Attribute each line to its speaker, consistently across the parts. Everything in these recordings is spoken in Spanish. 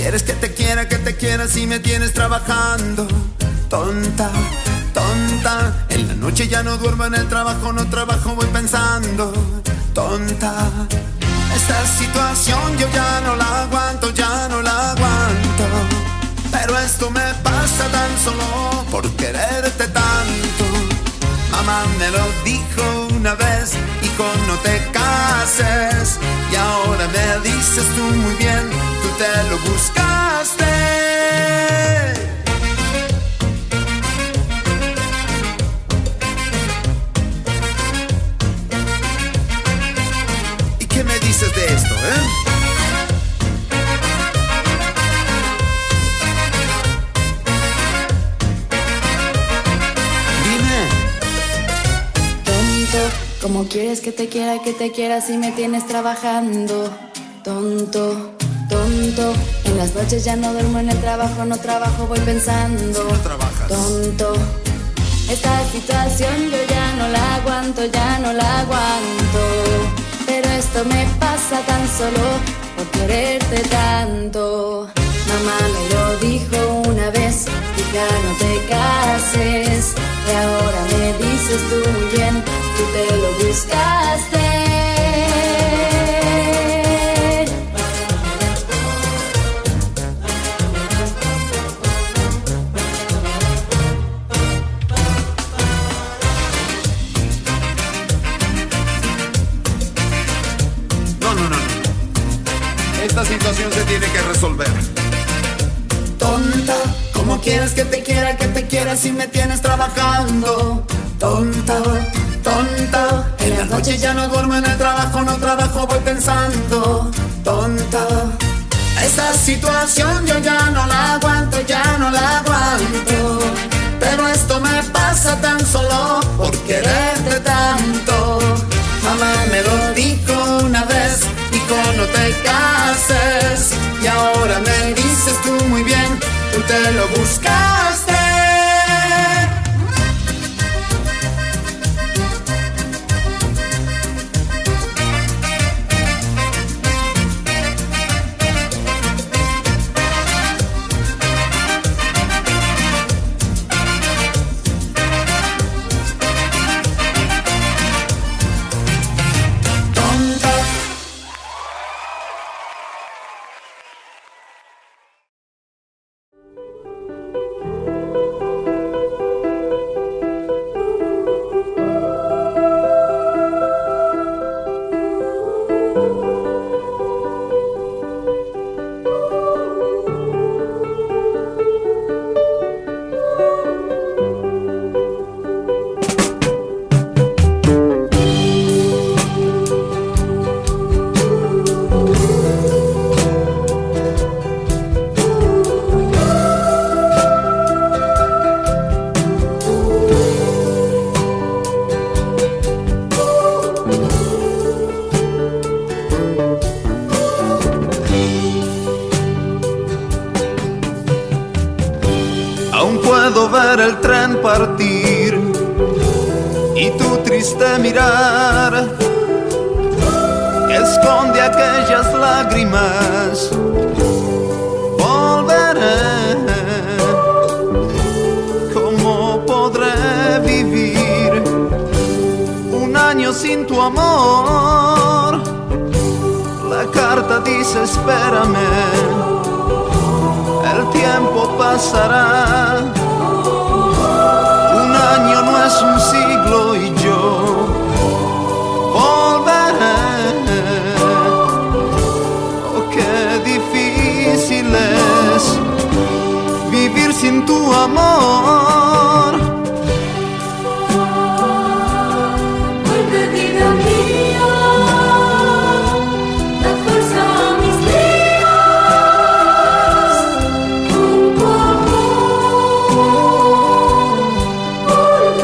Speaker 1: quieres que te quiera si me tienes trabajando? Tonta, tonta, en la noche ya no duermo, en el trabajo no trabajo, voy pensando. Tonta, esta situación yo ya no la aguanto, ya no la aguanto. Pero esto me pasa tan solo por quererte tanto. Mamá me lo dijo una vez, hijo, no te cases. Y ahora me dices tú muy bien, tú te lo buscaste. ¿Y qué me dices de esto,
Speaker 2: ¿Cómo quieres que te quiera si me tienes trabajando? Tonto, tonto, en las noches ya no duermo, en el trabajo no trabajo, voy pensando.
Speaker 1: Si no trabajas.
Speaker 2: Tonto, esta situación yo ya no la aguanto, ya no la aguanto. Pero esto me pasa tan solo por quererte tanto. Mamá me lo dijo una vez, hija, no te cases. Y ahora me dices tú muy bien, tú te lo buscaste.
Speaker 1: No. Esta situación se tiene que resolver. Tonta, ¿cómo quieres que te quiera si me tienes trabajando? Tonta, tonta, en las noches ya no duermo, en el trabajo no trabajo, voy pensando. Tonta, esta situación yo ya no la aguanto, ya no la aguanto. Pero esto me pasa tan solo por quererte tanto. Mamá me lo dijo una vez, hijo, no te cases. Y ahora me dices tú muy bien, tú te lo buscaste.
Speaker 3: Aún puedo ver el tren partir y tu triste mirar que esconde aquellas lágrimas. Volveré, ¿cómo podré vivir un año sin tu amor? La carta dice espérame, el tiempo pasará. Un año no es un siglo y yo volveré. Oh, qué difícil es vivir sin tu amor.
Speaker 4: Vuelve, vida mía, da fuerza a mis días. Con tu amor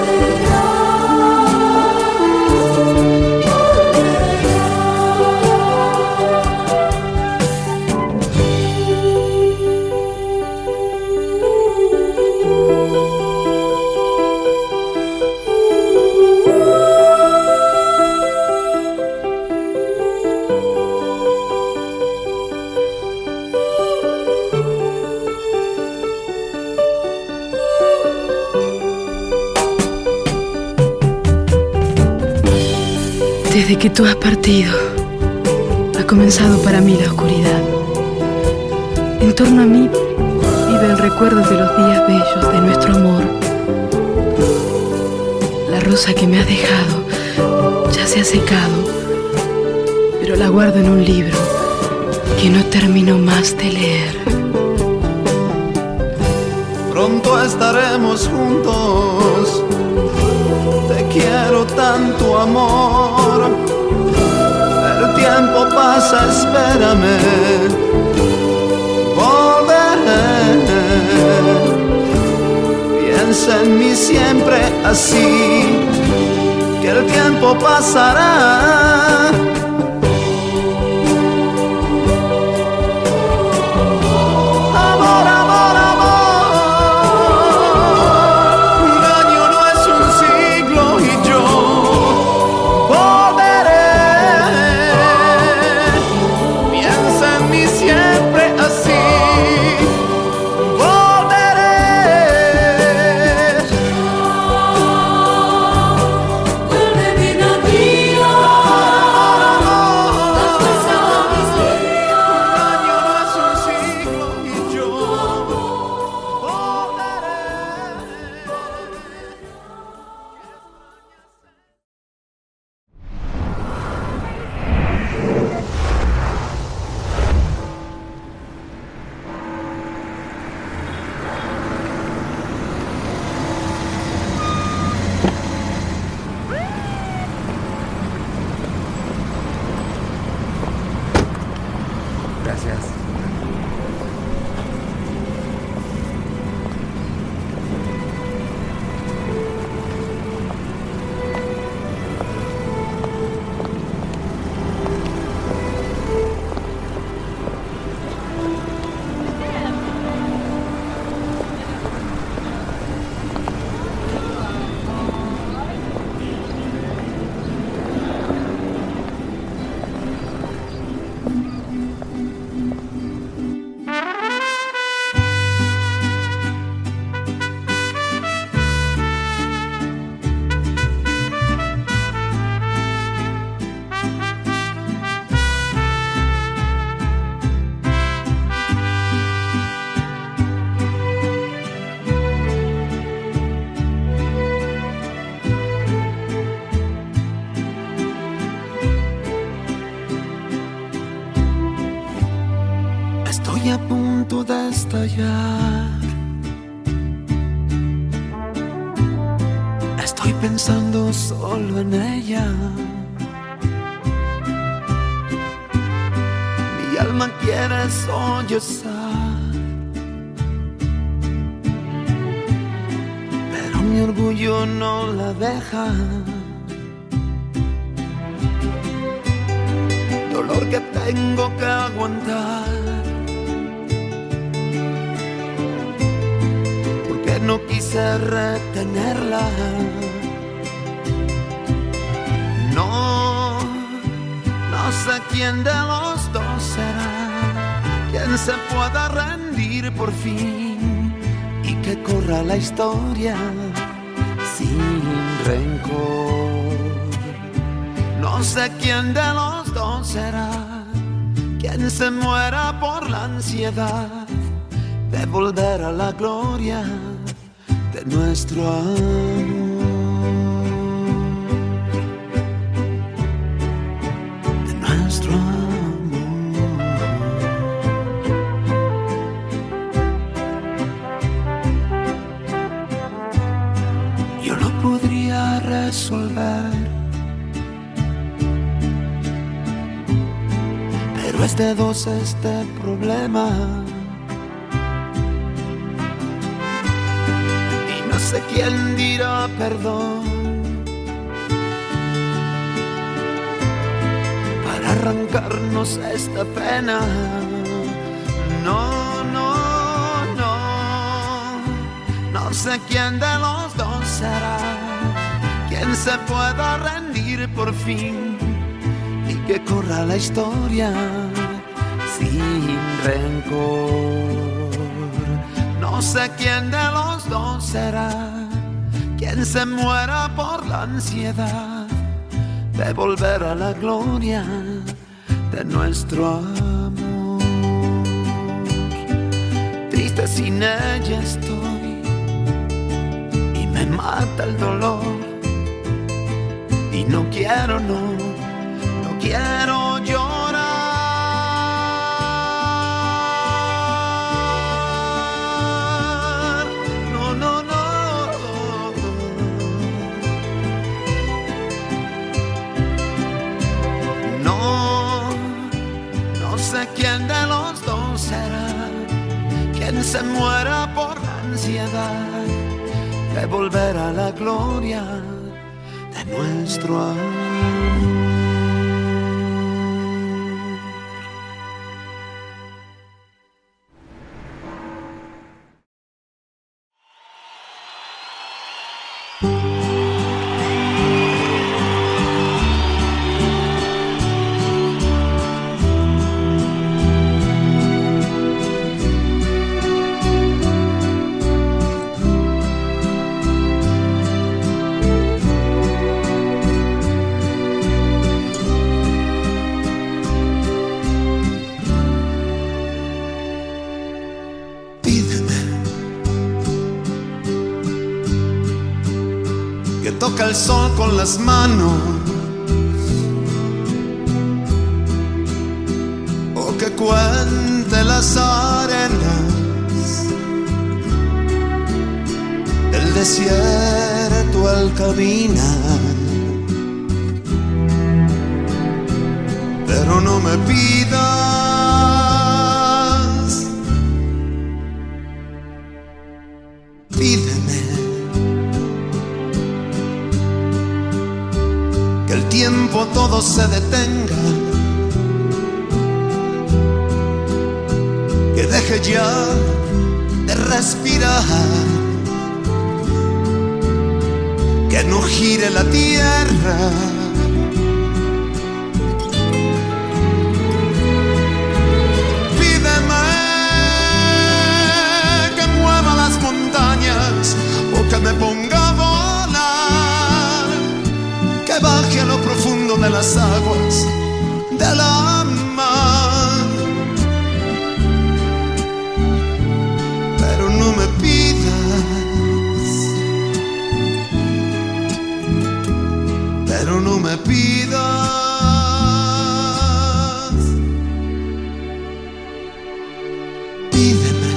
Speaker 4: volverás.
Speaker 5: Desde que tú has partido, ha comenzado para mí la oscuridad. En torno a mí vive el recuerdo de los días bellos de nuestro amor. La rosa que me has dejado ya se ha secado, pero la guardo en un libro que no termino más de leer.
Speaker 3: Pronto estaremos juntos, te quiero tanto, amor. El tiempo pasa, espérame, volveré. Piensa en mí siempre así, que el tiempo pasará. Amor, amor, amor, un año no es un siglo y yo volveré. Piensa en mí siempre así, volveré.
Speaker 4: Vuelve vida mía, da fuerza a mis días.
Speaker 3: Un año no es un siglo y yo volveré.
Speaker 6: Gracias.
Speaker 3: Estoy a punto de estallar. Estoy pensando solo en ella. Mi alma quiere sollozar, pero mi orgullo no la deja. Dolor que tengo que aguantar, porque no quise retenerla. No sé quién de los dos será quien se pueda rendir por fin y que corra la historia sin rencor. No sé quién de los dos será quien se muera por la ansiedad de volver a la gloria de nuestro amor. De nuestro amor. Yo lo podría resolver, pero es de dos este problema. Y no sé quién dirá perdón para arrancarnos esta pena. No sé quién de los dos será quien se pueda rendir por fin y que corra la historia sin rencor. No sé quién de los dos será quien se muera por la ansiedad de volver a la gloria de nuestro amor. Triste sin ella estoy y me mata el dolor, y no quiero, no quiero llorar. No sé quién de los dos será quien se muera por la ansiedad de volver a la gloria de nuestro amor.
Speaker 1: Toca el sol con las manos, o que cuente las arenas del desierto al caminar. Pero no me pidas, pídeme que el tiempo todo se detenga, que deje ya de respirar, que no gire la tierra. Pídeme que mueva las montañas o que me ponga a volar, que baje a lo profundo de las aguas de la mar. Pero no me pidas, pero no me pidas. Pídeme.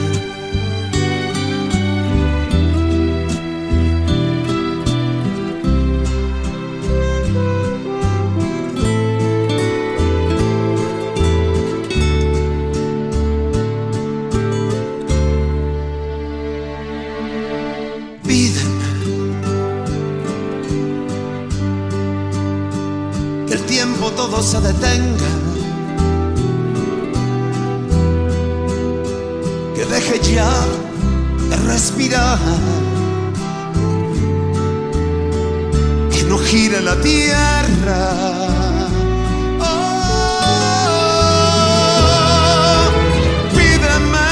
Speaker 1: Todo se detenga, que deje ya de respirar, que no gire la tierra. Oh, pídeme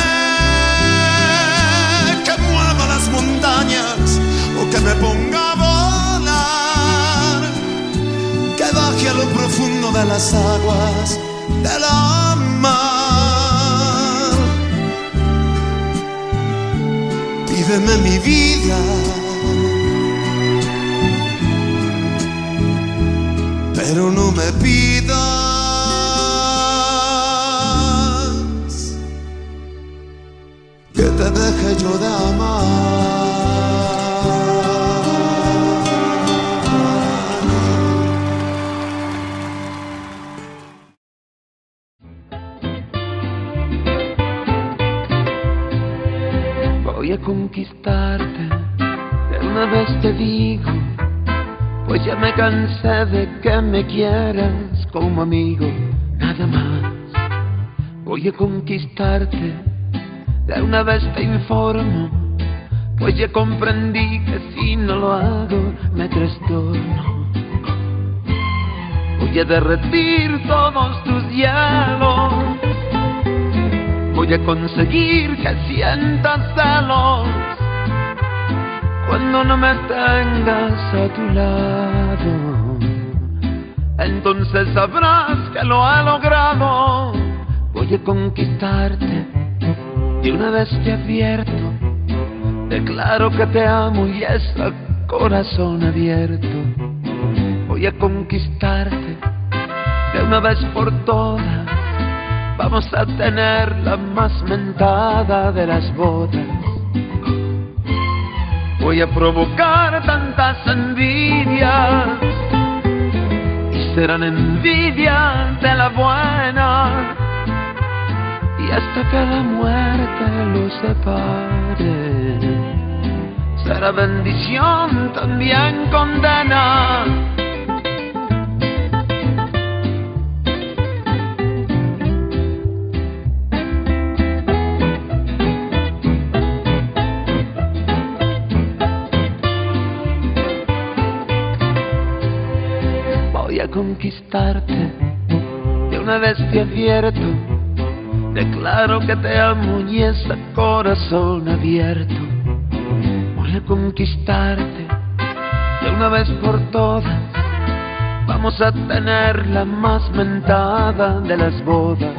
Speaker 1: que mueva las montañas o que me ponga a volar, que baje a lo profundo de las aguas de la mar. Pídeme mi vida, pero no me pidas que te deje yo de amar.
Speaker 3: Voy a conquistarte, de una vez te digo, pues ya me cansé de que me quieras como amigo, nada más. Voy a conquistarte, de una vez te informo, pues ya comprendí que si no lo hago me trastorno. Voy a derretir todos tus hielos, voy a conseguir que sientas celos cuando no me tengas a tu lado. entonces sabrás que lo he logrado. Voy a conquistarte, de una vez te advierto, declaro que te amo y es a corazón abierto. Voy a conquistarte, de una vez por todas, vamos a tener la más mentada de las bodas. Voy a provocar tantas envidias y serán envidias de la buena, y hasta que la muerte los separe, será bendición también condena. Conquistarte, de una vez te advierto, declaro que te amo y es a corazón abierto. Voy a conquistarte, de una vez por todas, vamos a tener la más mentada de las bodas.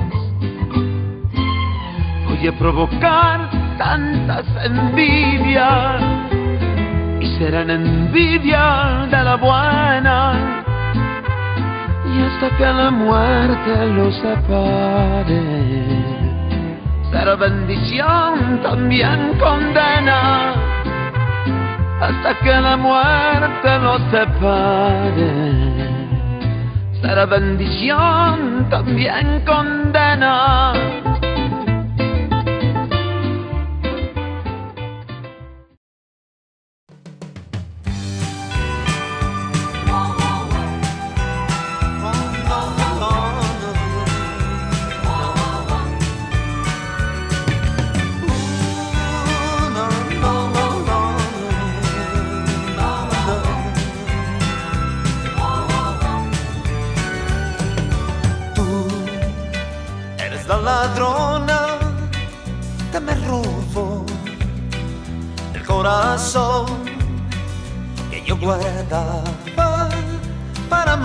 Speaker 3: Voy a provocar tantas envidias y serán envidias de la buena, y hasta que la muerte los separe, será bendición también condena. Hasta que la muerte los separe, será bendición también condena.
Speaker 7: Ladrona que me robó el corazón que yo guardaba para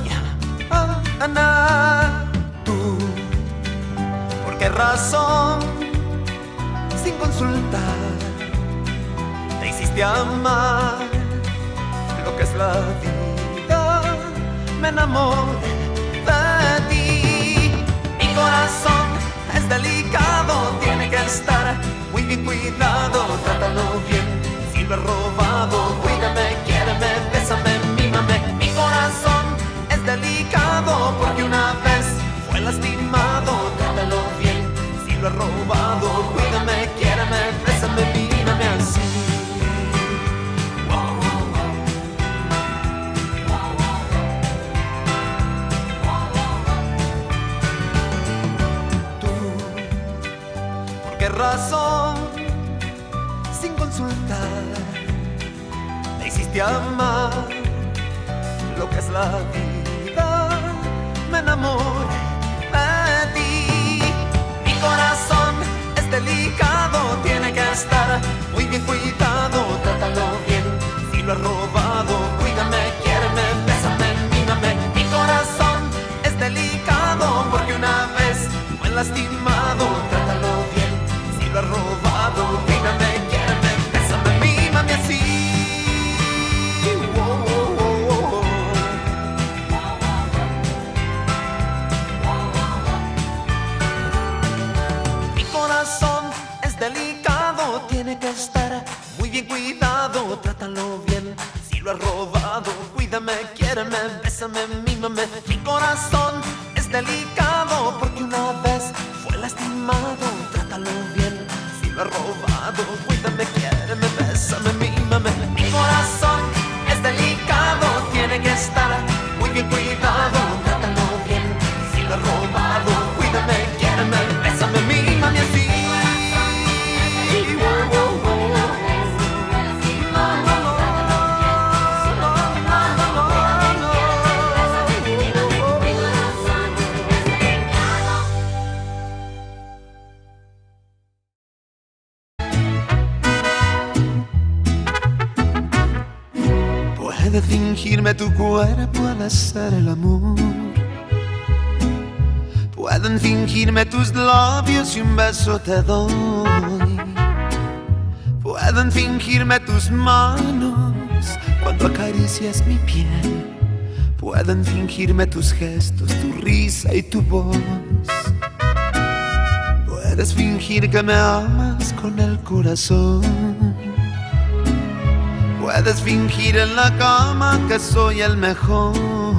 Speaker 7: mañana. Tú, ¿por qué razón, sin consultar, te hiciste amar lo que es la vida? Me enamoré de ti. Mi corazón es delicado, tiene que estar muy bien cuidado. Trátalo bien, si lo he robado, cuídame, quiéreme, bésame, mímame. Mi corazón es delicado porque una vez fue lastimado. Trátalo bien, si lo he robado, cuídame, quiéreme, bésame, mímame así. ¿Qué razón, sin consultar, te hiciste amar lo que es la vida? Me enamoré de ti. Mi corazón es delicado, tiene que estar muy bien cuidado. Trátalo bien, si lo he robado, cuídame, quiéreme, bésame, mímame. Mi corazón es delicado porque una vez fue lastimado. Trátalo bien, lo he robado, cuídame, quiéreme, bésame, mímame así. Mi corazón es delicado, tiene que estar muy bien cuidado. Trátalo bien, si lo he robado, cuídame, quiéreme, bésame, mímame. Mi corazón es delicado porque una vez fue lastimado. Trátalo bien, lo he robado, cuídame, quiéreme, bésame, mímame. Mi corazón es delicado, tiene que estar muy bien cuidado. Trátalo bien, si lo he robado, cuídame, quiéreme, bésame, mímame así.
Speaker 3: fingirme tu cuerpo al hacer el amor. Pueden fingirme tus labios y un beso te doy. Pueden fingirme tus manos cuando acaricias mi piel. Pueden fingirme tus gestos, tu risa y tu voz. Puedes fingir que me amas con el corazón. Puedes fingir en la cama que soy el mejor.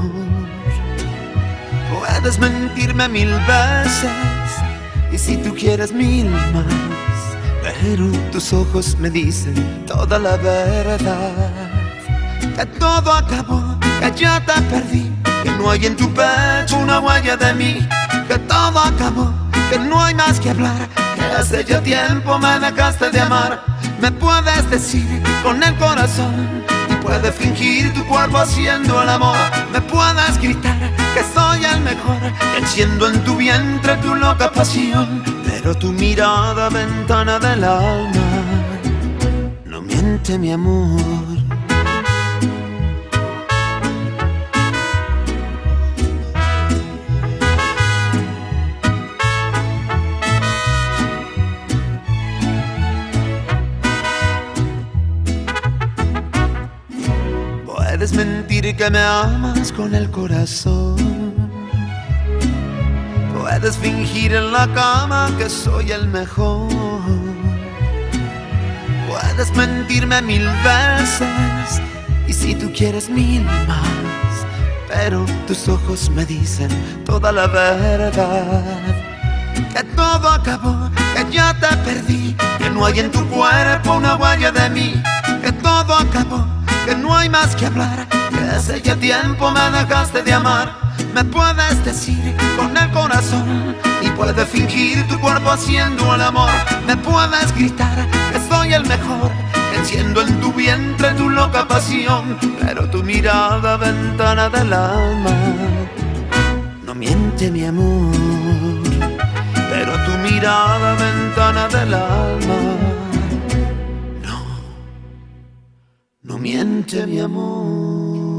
Speaker 3: Puedes mentirme 1000 veces y si tú quieres 1000 más. Pero tus ojos me dicen toda la verdad. Que todo acabó, que ya te perdí, que no hay en tu pecho una huella de mí. Que todo acabó, que no hay más que hablar, que hace ya tiempo me dejaste de amar. Me puedes decir con el corazón y puedes fingir tu cuerpo haciendo el amor. Me puedes gritar que soy el mejor, que enciendo en tu vientre tu loca pasión. Pero tu mirada, ventana del alma, no miente mi amor. Puedes mentir que me amas con el corazón. Puedes fingir en la cama que soy el mejor. Puedes mentirme 1000 veces y si tú quieres 1000 más. Pero tus ojos me dicen toda la verdad. Que todo acabó, que ya te perdí, que no hay en tu cuerpo una huella de mí. Que todo acabó, que no hay más que hablar, que hace ya tiempo me dejaste de amar. Me puedes decir con el corazón y puedes fingir tu cuerpo haciendo el amor. Me puedes gritar que soy el mejor, que enciendo en tu vientre tu loca pasión. Pero tu mirada, ventana del alma, no miente mi amor. Pero tu mirada, ventana del alma, no miente mi amor.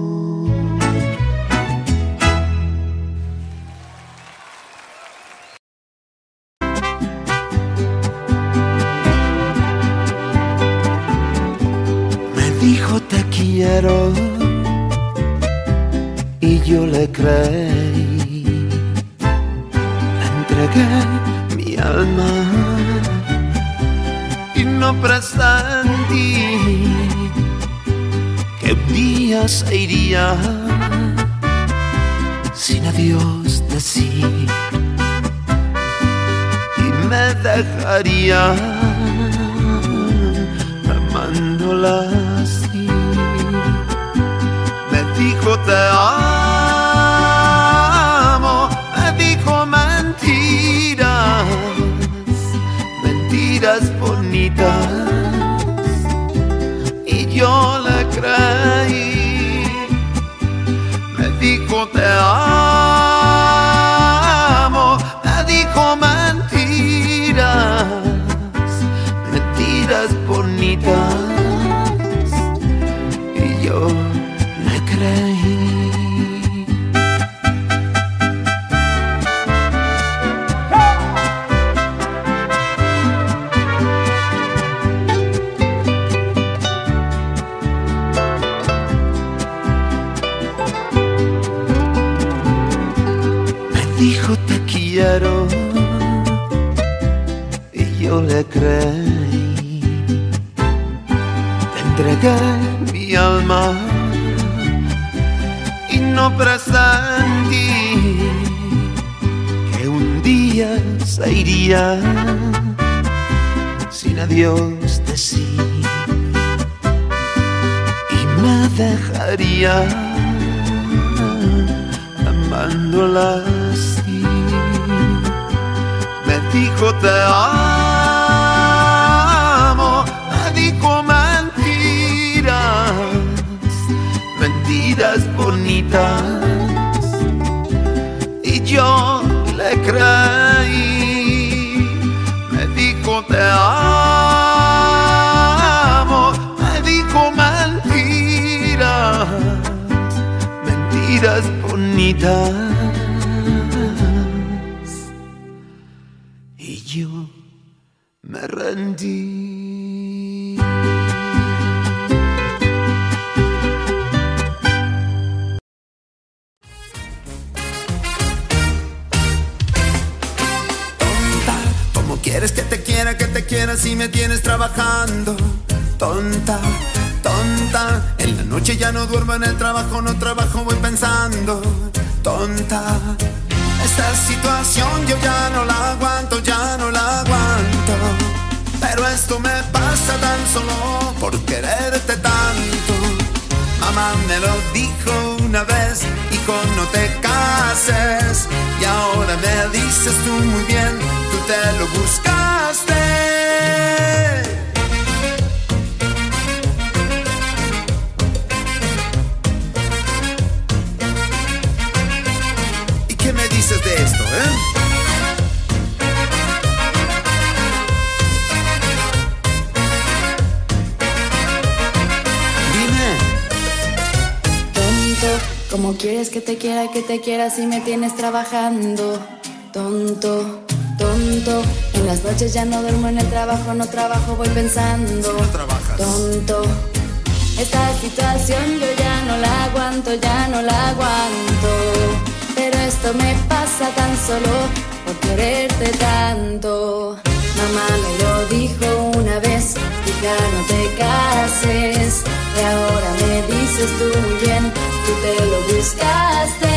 Speaker 3: Me dijo te quiero y yo le creí. Le entregué mi alma y no presentí que un día se iría sin adiós decir y me dejaría amándola así. Me dijo te amo, me dijo mentiras, mentiras bonitas, y yo le creí. Me dijo te amo, me dijo mentiras, mentiras bonitas, y yo le creí. Dijo te quiero y yo le creí. Te entregué mi alma y no presentí que un día se iría sin adiós decir y me dejaría amándola así. Me dijo te amo, me dijo mentiras, mentiras bonitas, y yo le creí. Me dijo te amo, me dijo mentiras, infinitas y yo me rendí.
Speaker 1: Tonta, ¿cómo quieres que te quiera si me tienes trabajando? Tonta, tonta, en la noche ya no duermo, en el trabajo no trabajo, voy pensando. Tonta, esta situación yo ya no la aguanto, ya no la aguanto. Pero esto me pasa tan solo por quererte tanto. Mamá me lo dijo una vez, hijo, no te cases. Y ahora me dices tú muy bien, tú te lo buscaste. ¿Qué me dices de esto, Dime.
Speaker 2: Tonto, ¿cómo quieres que te quiera si me tienes trabajando? Tonto, tonto, en las noches ya no duermo, en el trabajo no trabajo, voy pensando.
Speaker 1: Si no trabajas.
Speaker 2: Tonto, esta situación yo ya no la aguanto, ya no la aguanto. Pero esto me pasa tan solo por quererte tanto. Mamá me lo dijo una vez, hija, no te cases. Y ahora me dices tú muy bien, tú te lo buscaste.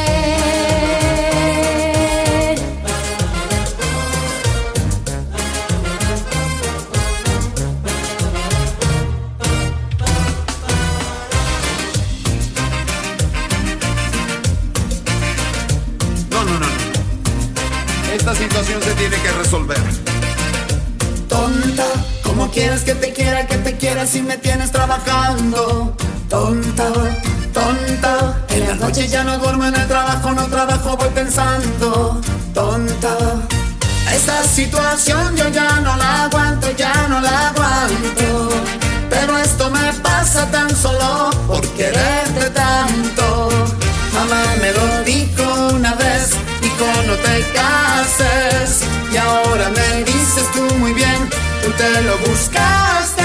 Speaker 1: Esta situación se tiene que resolver. Tonta, ¿cómo quieres que te quiera si me tienes trabajando? Tonta, tonta, en las noches ya no duermo, en el trabajo no trabajo, voy pensando. Tonta, esta situación yo ya no la aguanto, ya no la aguanto. Pero esto me pasa tan solo por quererte tanto. Mamá me lo dijo una vez, hijo, no te cases. Y ahora me dices tú muy bien, tú te lo buscaste.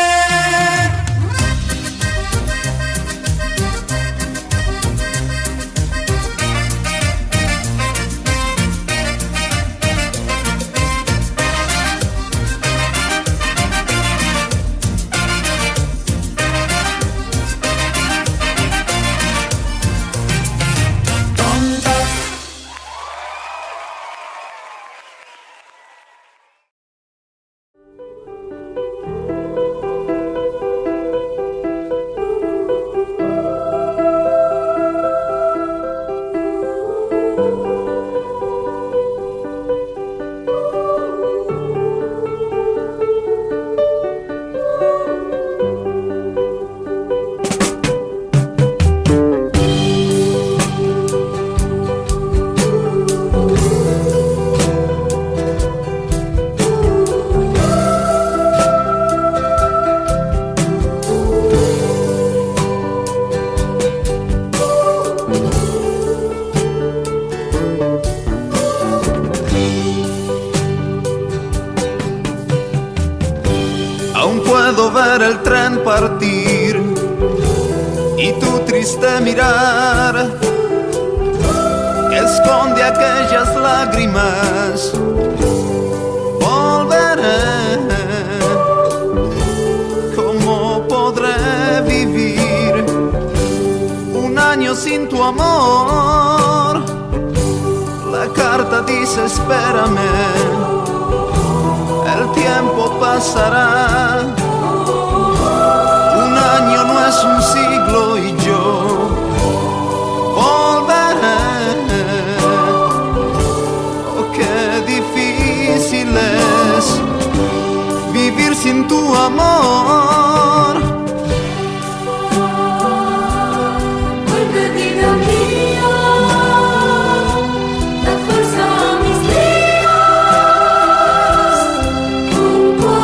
Speaker 3: Puedo ver el tren partir y tu triste mirar que esconde aquellas lágrimas. Volveré, ¿cómo podré vivir un año sin tu amor? La carta dice espérame, el tiempo pasará. Un año no es un siglo y yo volveré. Oh, qué difícil es vivir sin tu amor.
Speaker 4: Vuelve, vida mía, da fuerza a mis días, con tu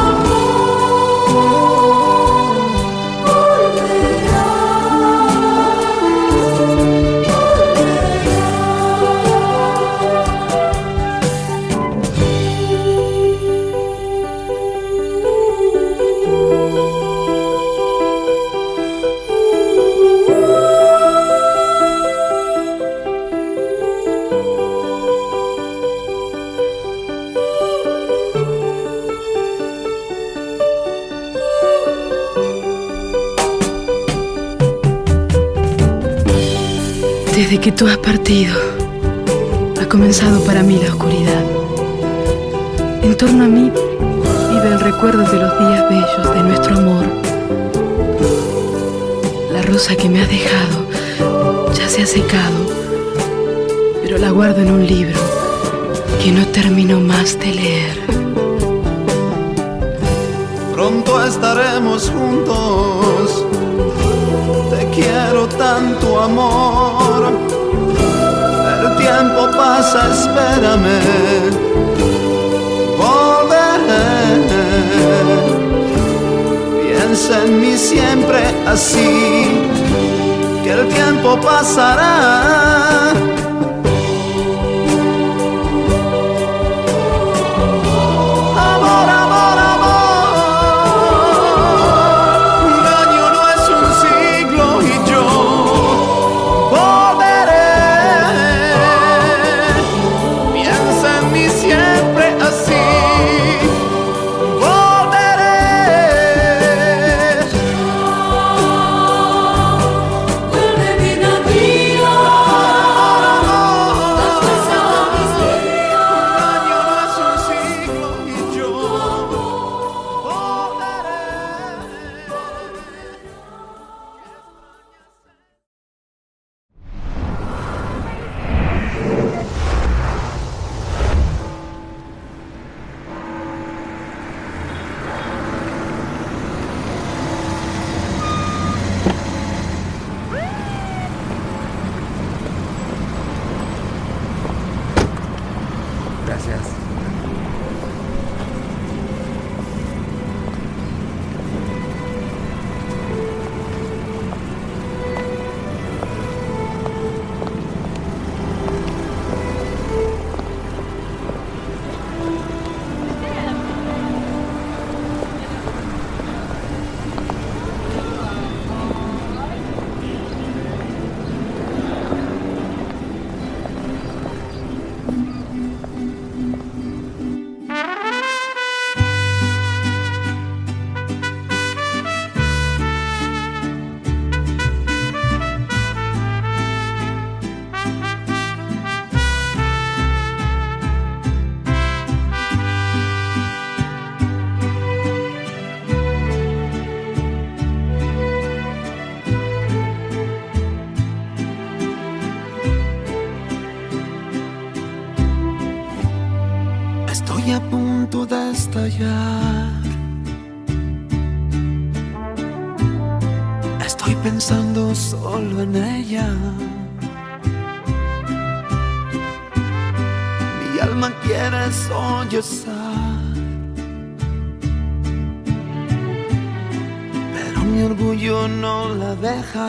Speaker 4: amor volverás.
Speaker 5: Desde que tú has partido, ha comenzado para mí la oscuridad. En torno a mí vive el recuerdo de los días bellos de nuestro amor. La rosa que me has dejado ya se ha secado, pero la guardo en un libro que no termino más de leer.
Speaker 3: Pronto estaremos juntos, te quiero tanto, amor. El tiempo pasa, espérame, volveré. Piensa en mí siempre así, que el tiempo pasará. Amor, amor, amor, un año no es un siglo y yo volveré. Piensa en mí siempre así, volveré.
Speaker 4: Vuelve vida mía, da fuerza a mis días.
Speaker 3: Un año no es un siglo y yo volveré.
Speaker 6: Gracias.
Speaker 3: Estoy a punto de estallar. Estoy pensando solo en ella. Mi alma quiere sollozar, pero mi orgullo no la deja.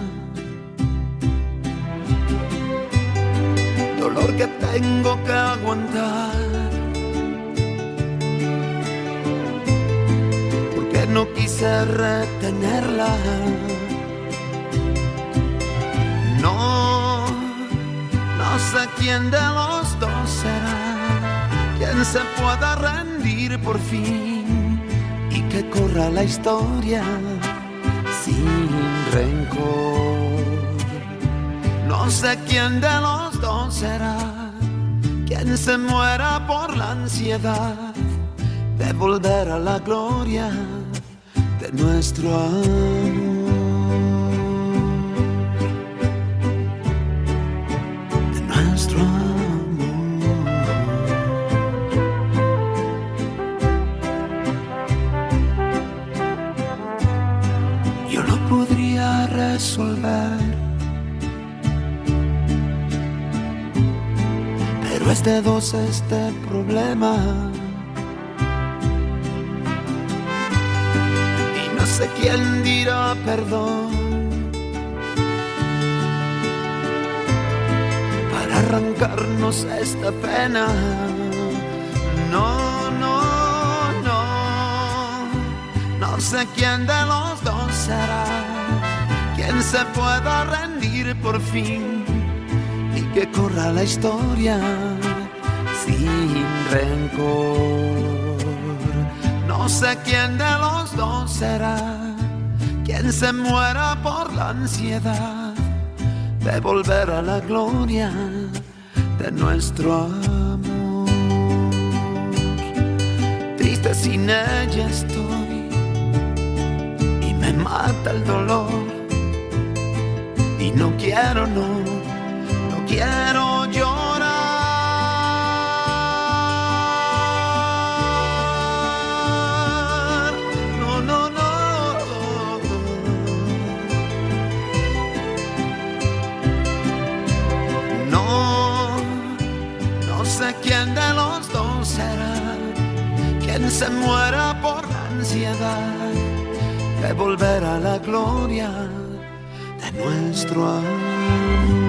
Speaker 3: Dolor que tengo que aguantar, porque no quise retenerla. No sé quién de los dos será quien se pueda rendir por fin y que corra la historia sin rencor. No sé quién de los dos será quien se muera por la ansiedad de volver a la gloria de nuestro amor. De nuestro amor. Yo lo podría resolver, pero es de dos este problema. Y no sé quién dirá perdón para arrancarnos esta pena. No sé quién de los dos será quien se pueda rendir por fin y que corra la historia sin rencor. No sé quién de los dos será quien se muera por la ansiedad de volver a la gloria de nuestro amor. Triste sin ella estoy y me mata el dolor, y no quiero, no quiero llorar. No sé quién de los dos será quien se muera por la ansiedad de volver a la gloria de nuestro amor.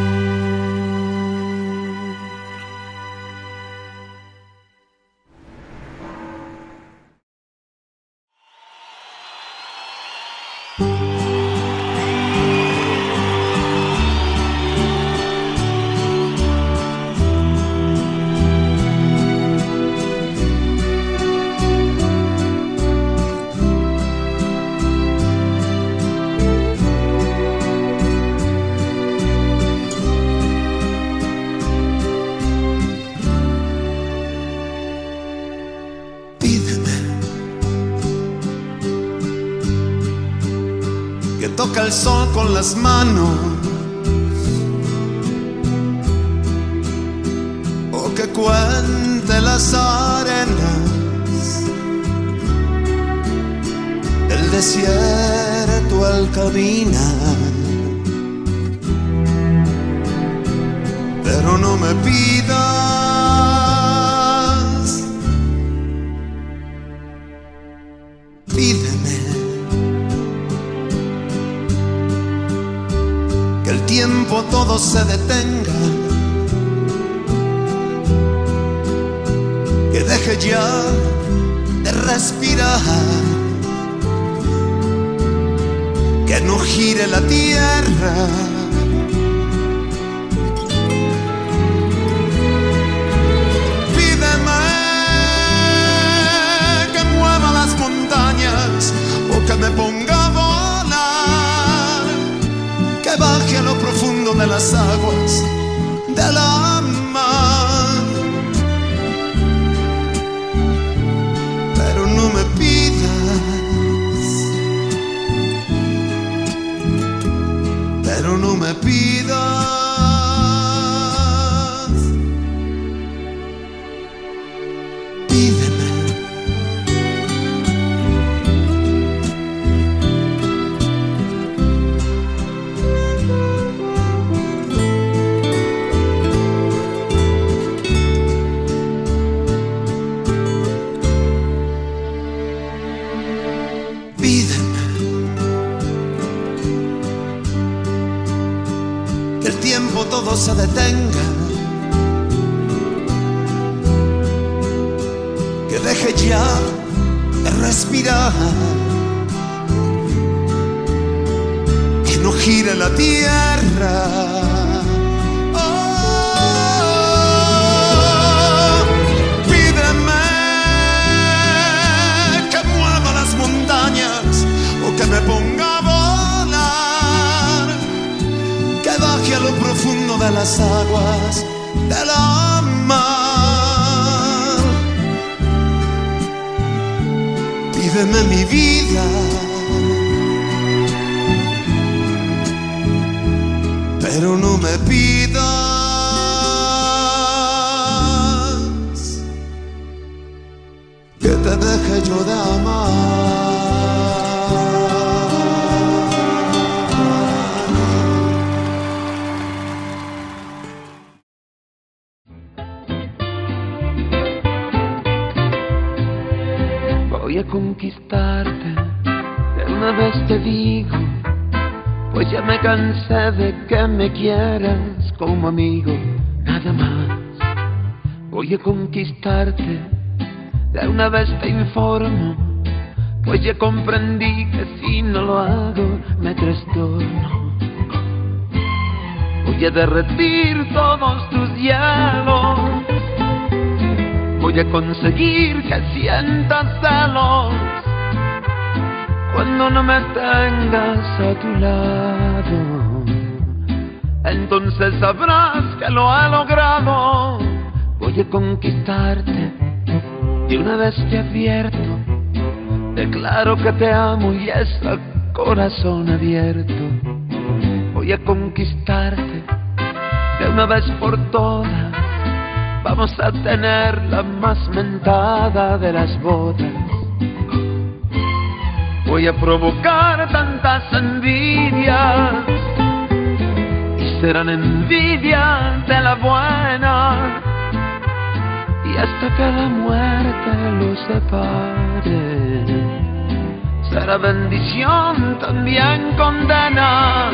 Speaker 1: Toca el sol con las manos, o que cuente las arenas, el desierto al caminar. Pero no me pidas, pídeme que el tiempo todo se detenga, que deje ya de respirar, que no gire la tierra. Pídeme que mueva las montañas o que me ponga a volar, que baje a lo profundo de las aguas de la mar. Pero no me pidas, pero no me pidas, pídeme. Todo se detenga, que deje ya de respirar, que no gire la tierra. Oh, pídeme que mueva las montañas o que me ponga a volar, que baje a lo profundo de las aguas de la mar. Pídeme mi vida, pero no me pidas que te deje yo de amar.
Speaker 3: Voy a conquistarte, de una vez te digo, pues ya me cansé de que me quieras como amigo, nada más. Voy a conquistarte, de una vez te informo, pues ya comprendí que si no lo hago me trastorno. Voy a derretir todos tus hielos, voy a conseguir que sientas celos cuando no me tengas a tu lado. entonces sabrás que lo he logrado. Voy a conquistarte, de una vez te advierto, declaro que te amo y es a corazón abierto. Voy a conquistarte, de una vez por todas, vamos a tener la más mentada de las bodas. Voy a provocar tantas envidias y serán envidias de la buena, y hasta que la muerte los separe, será bendición también condena.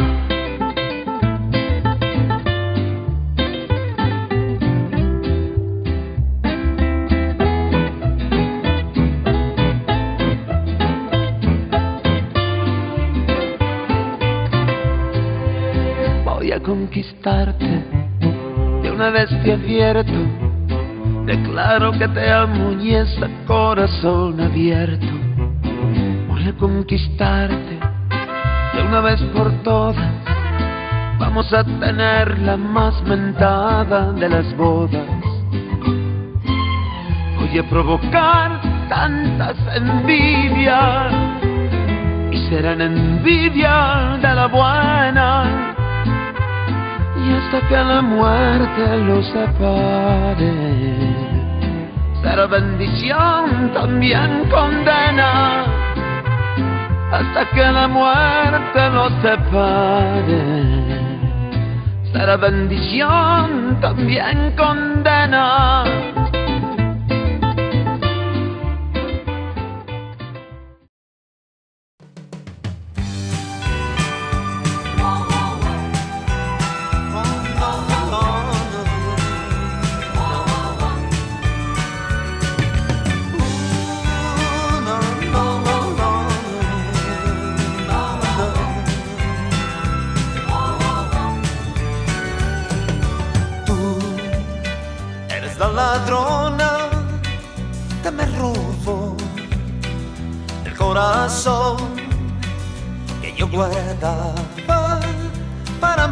Speaker 3: Conquistarte, de una vez te advierto, declaro que te amo y es a corazón abierto. Voy a conquistarte, de una vez por todas, vamos a tener la más mentada de las bodas. Voy a provocar tantas envidias y serán envidias de la buena, y hasta que la muerte los separe, será bendición también condena. Hasta que la muerte los separe, será bendición también condena.
Speaker 7: Ladrona que me robó el corazón que yo guardaba para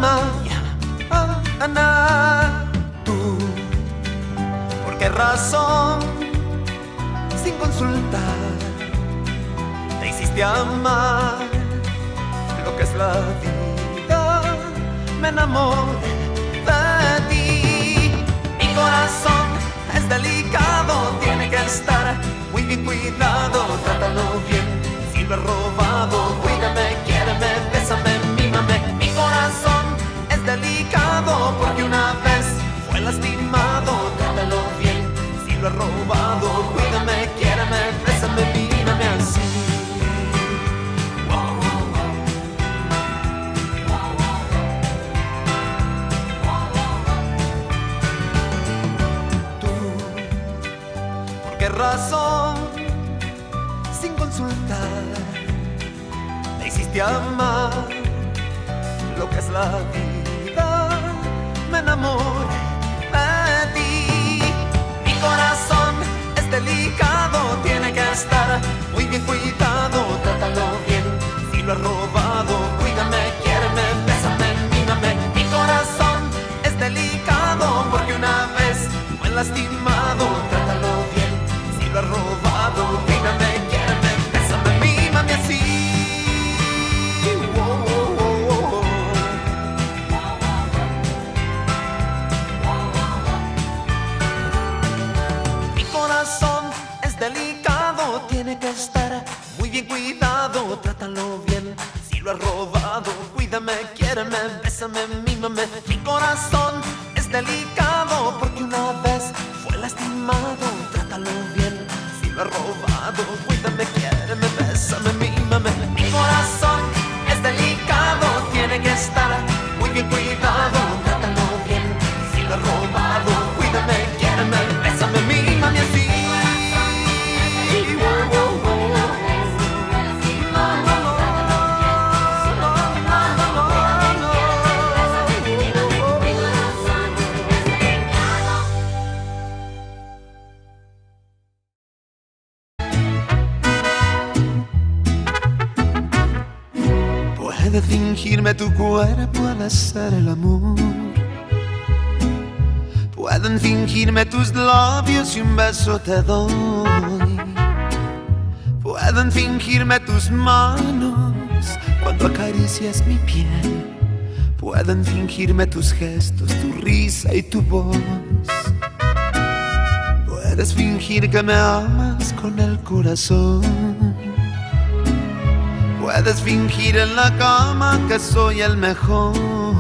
Speaker 7: mañana. Tú, ¿por qué razón, sin consultar, te hiciste amar lo que es la vida? Me enamoré de ti. Mi corazón es delicado, tiene que estar muy bien cuidado. Trátalo bien, si lo he robado, cuídame, quiéreme, bésame, mímame. Mi corazón es delicado porque una vez fue lastimado. Trátalo bien, si lo he robado, cuídame, quiéreme, bésame, mímame así. ¿Qué razón, sin consultar, te hiciste amar lo que es la vida? Me enamoré de ti. Mi corazón es delicado, tiene que estar muy bien cuidado. Trátalo bien, si lo he robado, cuídame, quiéreme, bésame, mímame. Mi corazón es delicado porque una vez fue lastimado. Trátalo bien, lo he robado, cuídame, quiéreme, bésame, mímame así. Mi corazón es delicado, tiene que estar muy bien cuidado. Trátalo bien, si lo he robado, cuídame, quiéreme, bésame, mímame. Mi corazón es delicado porque una vez fue lastimado. Trátalo bien, lo he robado, cuídame, quiéreme, bésame, mímame. Mi corazón es delicado, tiene que estar muy bien cuidado. Trátalo bien, si lo he robado, cuídame, quiéreme, bésame, mímame así.
Speaker 3: Puedes fingirme tu cuerpo al hacer el amor. Pueden fingirme tus labios y un beso te doy. Pueden fingirme tus manos cuando acaricias mi piel. Pueden fingirme tus gestos, tu risa y tu voz. Puedes fingir que me amas con el corazón. Puedes fingir en la cama que soy el mejor.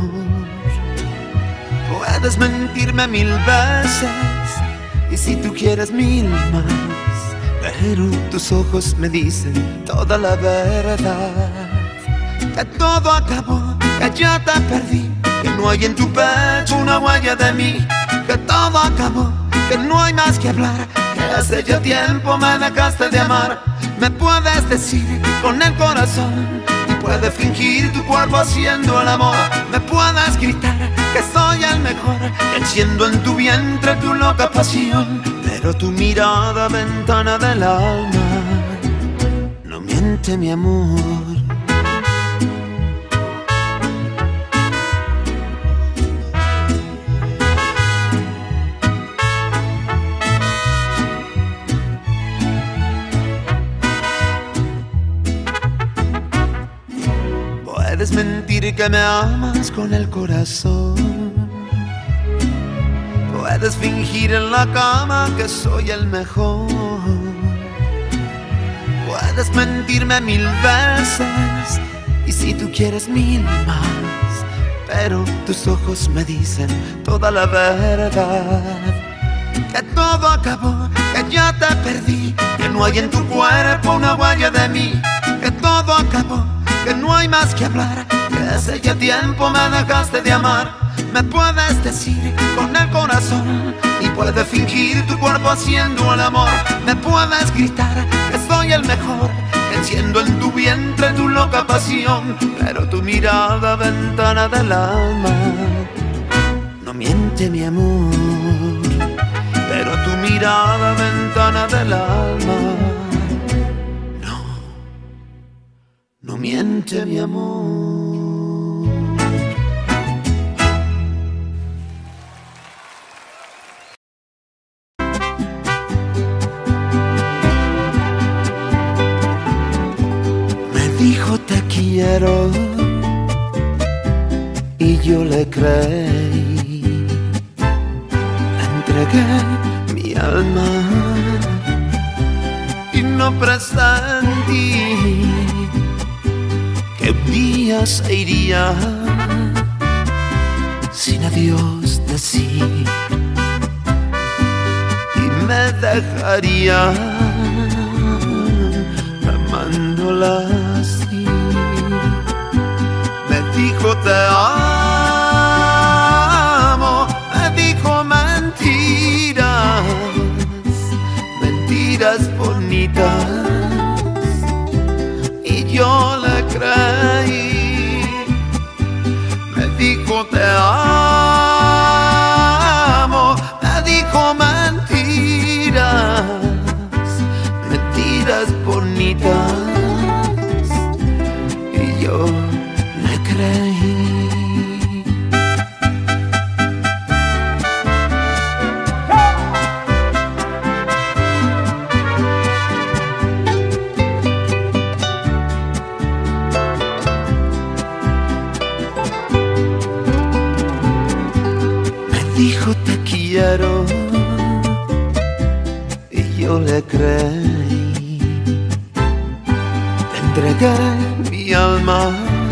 Speaker 3: Puedes mentirme 1000 veces y si tú quieres 1000 más. Pero tus ojos me dicen toda la verdad. Que todo acabó, que ya te perdí, que no hay en tu pecho una huella de mí. Que todo acabó, que no hay más que hablar, que hace ya tiempo me dejaste de amar. Me puedes decir con el corazón y puedes fingir tu cuerpo haciendo el amor. Me puedes gritar que soy el mejor, que enciendo en tu vientre tu loca pasión. Pero tu mirada, ventana del alma, no miente mi amor. Puedes mentir que me amas con el corazón. Puedes fingir en la cama que soy el mejor. Puedes mentirme 1000 veces y si tú quieres 1000 más. Pero tus ojos me dicen toda la verdad. Que todo acabó, que ya te perdí, que no hay en tu cuerpo una huella de mí. Que todo acabó, que no hay más que hablar, que hace ya tiempo me dejaste de amar. Me puedes decir con el corazón y puedes fingir tu cuerpo haciendo el amor. Me puedes gritar que soy el mejor, que enciendo en tu vientre tu loca pasión. Pero tu mirada, ventana del alma, no miente mi amor. Pero tu mirada, ventana del alma, no miente mi amor. Me dijo te quiero y yo le creí. Le entregué mi alma y no presentí que un día se iría sin adiós decir y me dejaría amándola así. Me dijo te amo, me dijo mentiras, mentiras bonitas, y yo le creí. Me dijo te amo, me dijo mentiras, mentiras bonitas, y yo le creí. Dijo te quiero y yo le creí. Te entregué mi alma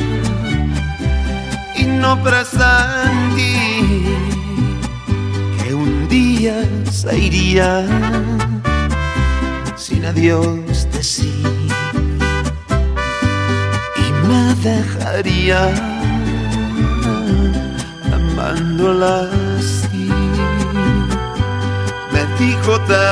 Speaker 3: y no presentí que un día se iría sin adiós decir y me dejaría amándola así. Me dijo te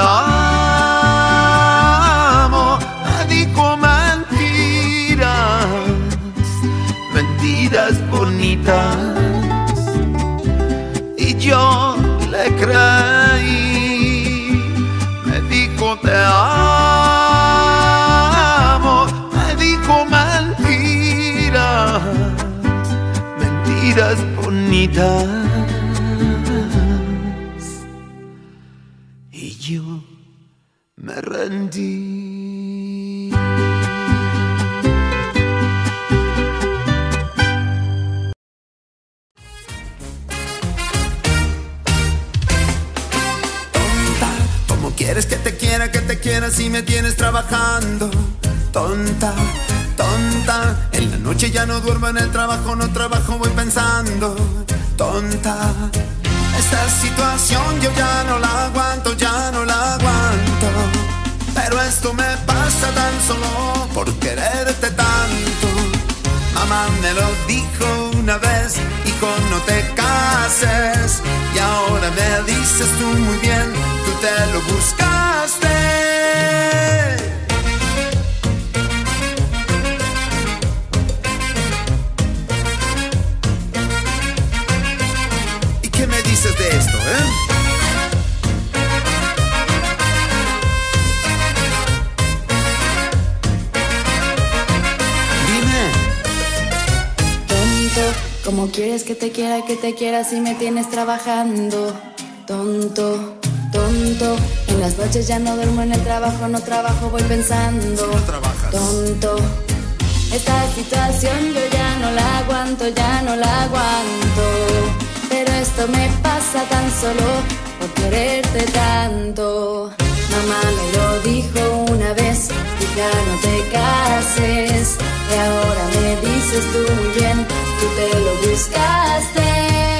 Speaker 3: amo, me dijo mentiras, mentiras bonitas, y yo le creí. Me dijo te amo, me dijo mentiras, mitad y yo me rendí.
Speaker 1: Tonta, ¿cómo quieres que te quiera si me tienes trabajando? Tonta, tonta, en la noche ya no duermo, en el trabajo no trabajo, voy pensando. Tonta, esta situación yo ya no la aguanto, ya no la aguanto. Pero esto me pasa tan solo por quererte tanto. Mamá me lo dijo una vez, hijo, no te cases. Y ahora me dices tú muy bien, tú te lo buscaste. ¿Qué me dices de esto, Dime.
Speaker 2: Tonto, ¿cómo quieres que te quiera si me tienes trabajando? Tonto, tonto, en las noches ya no duermo, en el trabajo no trabajo, voy pensando.
Speaker 1: Si no trabajas.
Speaker 2: Tonto, esta situación yo ya no la aguanto, ya no la aguanto. Pero esto me pasa tan solo por quererte tanto. Mamá me lo dijo una vez, hija, no te cases. Y ahora me dices tú muy bien, tú te lo buscaste.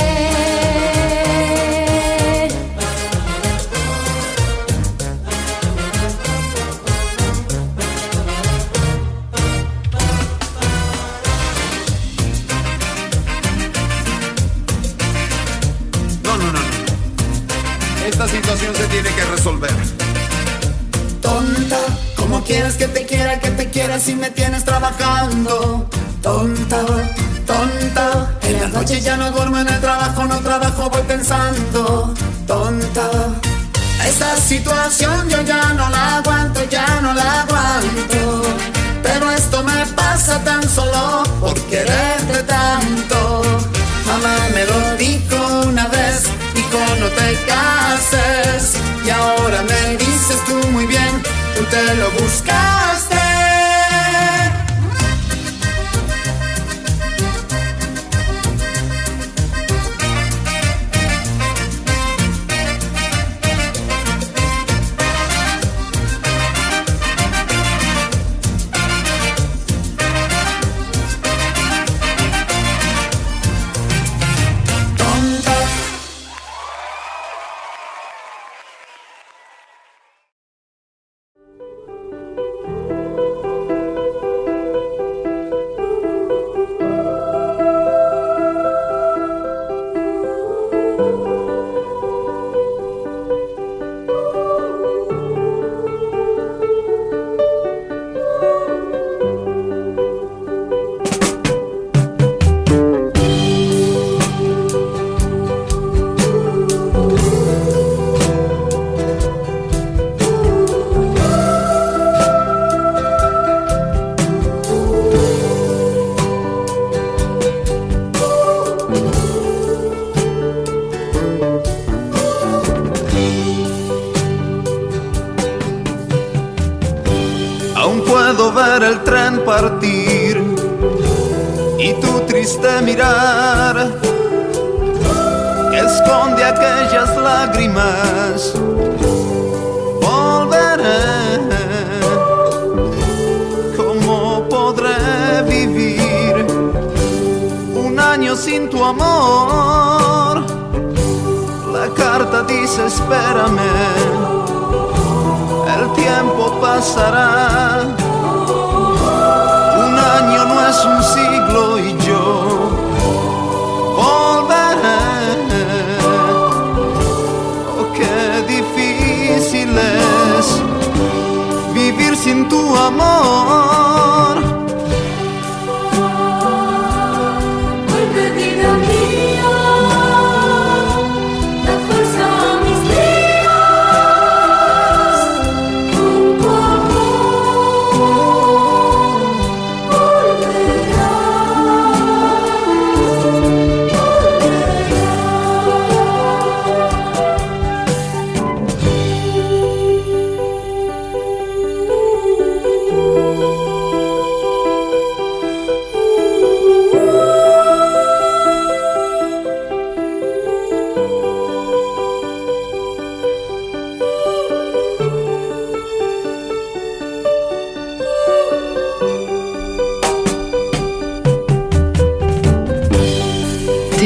Speaker 1: Esta situación se tiene que resolver. Tonta, ¿cómo quieres que te quiera si me tienes trabajando? Tonta, tonta, en las noches ya no duermo, en el trabajo no trabajo, voy pensando. Tonta, esta situación yo ya no la aguanto, ya no la aguanto. Pero esto me pasa tan solo por quererte tanto. Mamá me lo dijo una vez, hijo, no te cases. Y ahora me dices tú muy bien, tú te lo buscaste.
Speaker 3: Puedo ver el tren partir y tu triste mirar que esconde aquellas lágrimas. Volveré, ¿cómo podré vivir un año sin tu amor? La carta dice espérame, el tiempo pasará. Un año no es un siglo y yo volveré. Oh, qué difícil es vivir sin tu amor.
Speaker 4: Vuelve, vida mía, da fuerza a mis días, con tu amor volverás.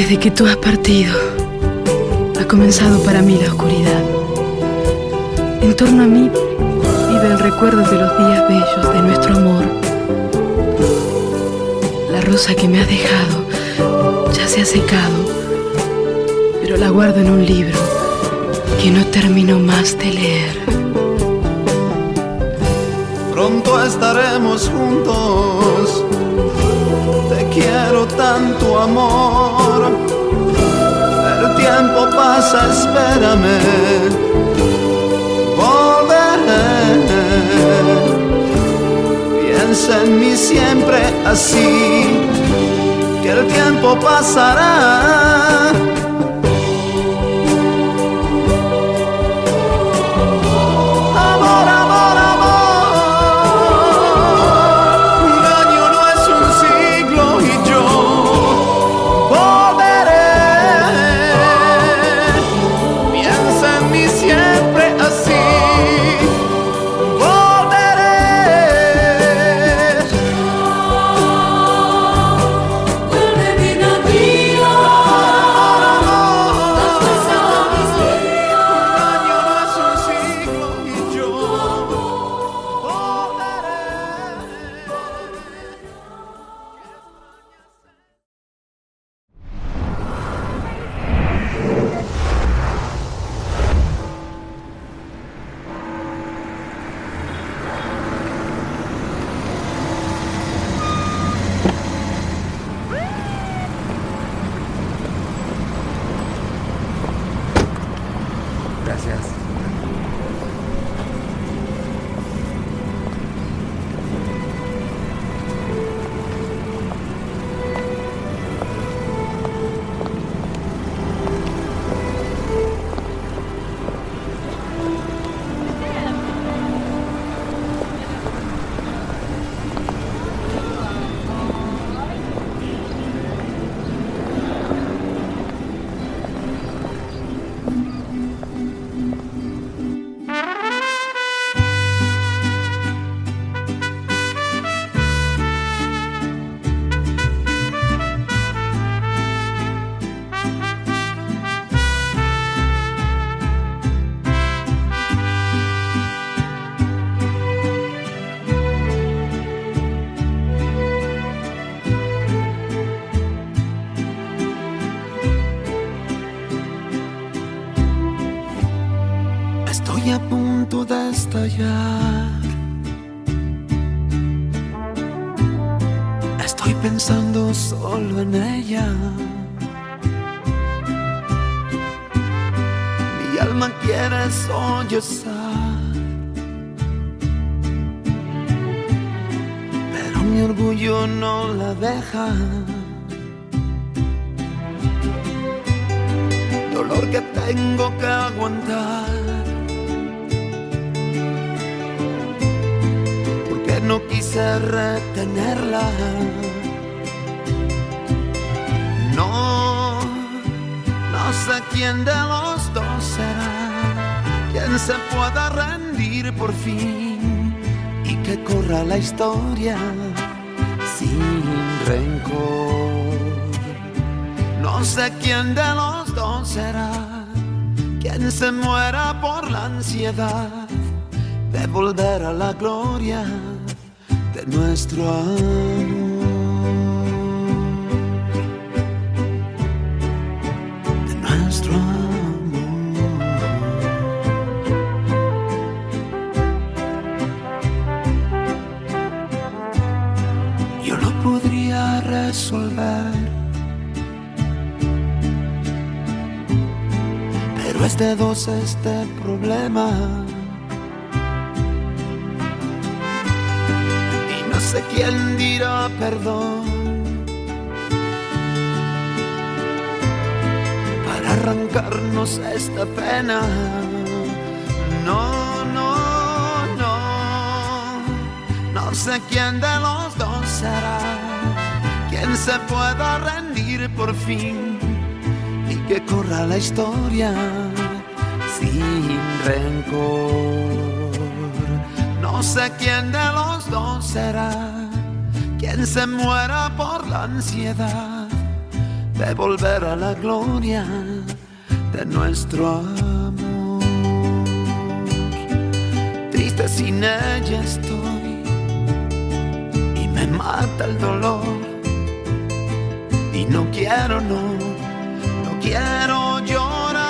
Speaker 5: Desde que tú has partido, ha comenzado para mí la oscuridad. En torno a mí vive el recuerdo de los días bellos de nuestro amor. La rosa que me has dejado ya se ha secado, pero la guardo en un libro que no termino más de leer.
Speaker 3: Pronto estaremos juntos, te quiero tanto, amor. El tiempo pasa, espérame, volveré. Piensa en mí siempre así, que el tiempo pasará. Amor, amor, amor, un año no es un siglo y yo volveré. Piensa en mí siempre así, volveré.
Speaker 4: Vuelve vida mía, da fuerza a mis días.
Speaker 3: Un año no es un siglo y yo volveré.
Speaker 6: Gracias.
Speaker 3: Estoy a punto de estallar. Estoy pensando solo en ella. Mi alma quiere sollozar, pero mi orgullo no la deja. Dolor que tengo que aguantar, porque no quise retenerla. No sé quién de los dos será quien se pueda rendir por fin y que corra la historia sin rencor. No sé quién de los dos será quien se muera por la ansiedad de volver a la gloria de nuestro amor. De nuestro amor. Yo lo podría resolver, pero es de dos este problema. Y no sé quién dirá perdón para arrancarnos esta pena. No sé quién de los dos será quien se pueda rendir por fin y que corra la historia sin rencor. No sé quién de los dos será quien se muera por la ansiedad de volver a la gloria de nuestro amor. Triste sin ella estoy y me mata el dolor, y no quiero, no quiero llorar.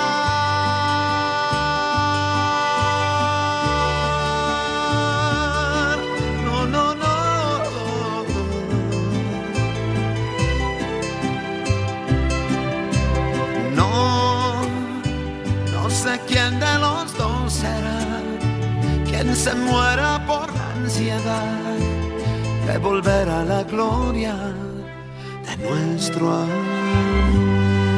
Speaker 3: No sé quién de los dos será quien se muera por la ansiedad de volver a la gloria de nuestro amor.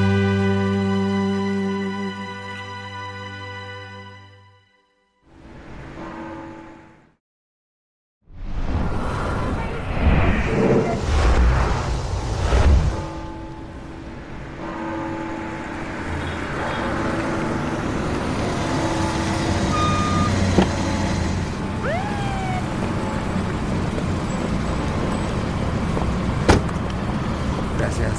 Speaker 6: Gracias.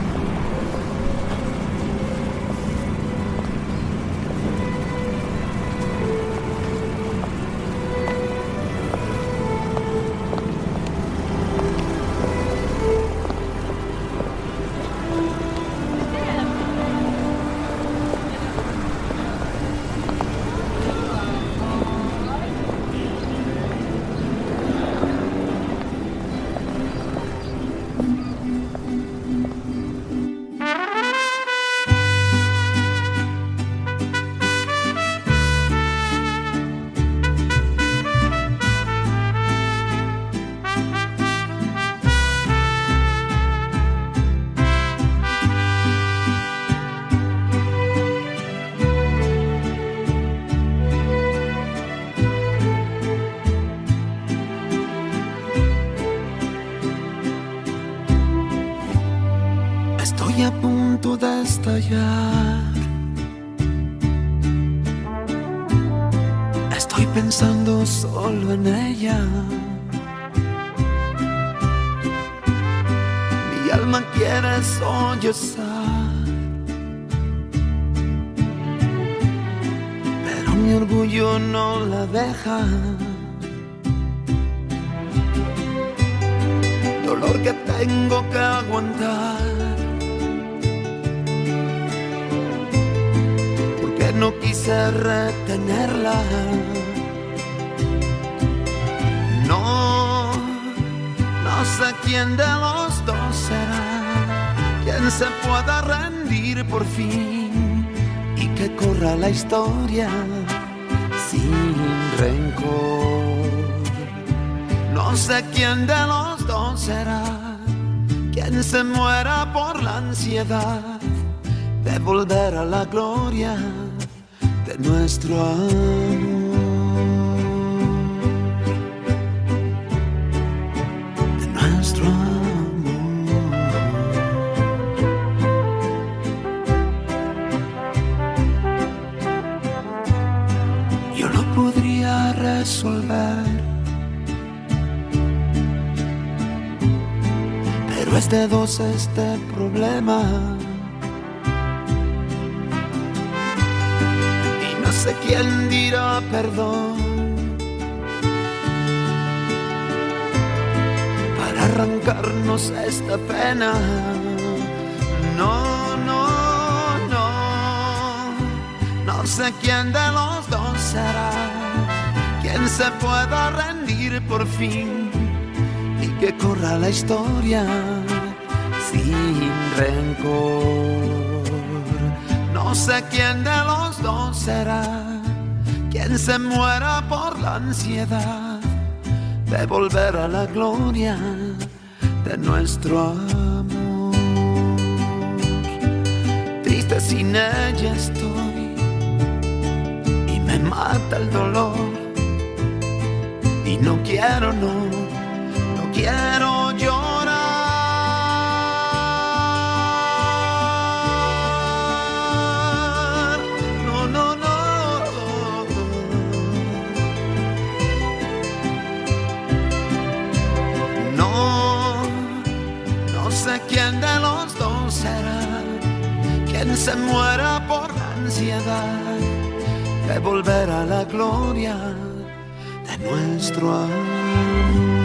Speaker 6: Estoy a punto de estallar. Estoy pensando solo en ella. Mi alma quiere sollozar, pero mi orgullo no la deja. Dolor que tengo que aguantar, no quise retenerla. No sé quién de los dos será quien se pueda rendir por fin y que corra la historia sin rencor. No sé quién de los dos será quien se muera por la ansiedad de volver a la gloria de nuestro amor, de nuestro amor. Yo lo podría resolver, pero es de dos este problema. No sé quién dirá perdón para arrancarnos esta pena. No sé quién de los dos será quien se pueda rendir por fin y que corra la historia sin rencor. No sé quién de los dos será quien se muera por la ansiedad de volver a la gloria de nuestro amor. Triste sin ella estoy y me mata el dolor, y no quiero, no quiero llorar. No sé quién de los dos
Speaker 3: será quien se muera por la ansiedad de volver a la gloria de nuestro amor.